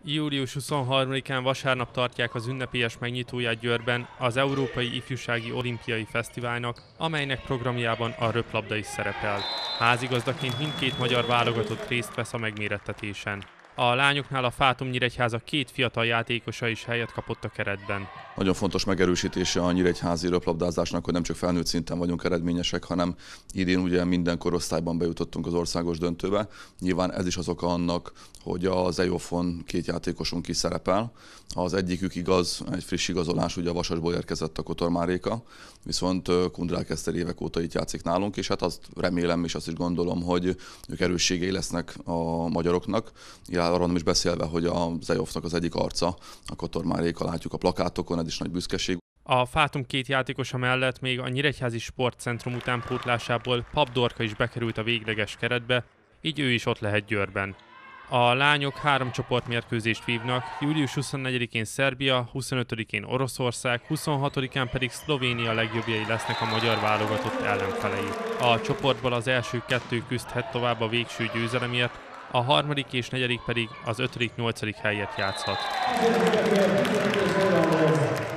Július 23-án vasárnap tartják az ünnepélyes megnyitóját Győrben az Európai Ifjúsági Olimpiai Fesztiválnak, amelynek programjában a röplabda is szerepel. Házigazdaként mindkét magyar válogatott részt vesz a megmérettetésen. A lányoknál a Fátum Nyíregyháza két fiatal játékosa is helyet kapott a keretben. Nagyon fontos megerősítése a nyíregyházi röplabdázásnak, hogy nem csak felnőtt szinten vagyunk eredményesek, hanem idén ugye minden korosztályban bejutottunk az országos döntőbe. Nyilván ez is az oka annak, hogy az EOF-on két játékosunk is szerepel. Az egyikük igaz, egy friss igazolás, ugye a Vasasból érkezett a Kotor Máréka, viszont Kundrák Eszter évek óta itt játszik nálunk, és hát azt remélem és azt is gondolom, hogy ők erősségei lesznek a magyaroknak. Arról nem is beszélve, hogy az EOF-nak az egyik arca, a Kotor Máréka, látjuk a plakátokon, ez is nagy büszkeség. A Fátum két játékosa mellett még a Nyíregyházi Sportcentrum utánpótlásából Pap Dorka is bekerült a végleges keretbe, így ő is ott lehet Győrben. A lányok 3 csoportmérkőzést vívnak, július 24-én Szerbia, 25-én Oroszország, 26-án pedig Szlovénia legjobbjai lesznek a magyar válogatott ellenfelei. A csoportból az első 2 küzdhet tovább a végső győzelemért, a 3. és 4. pedig az 5.-8. helyet játszhat.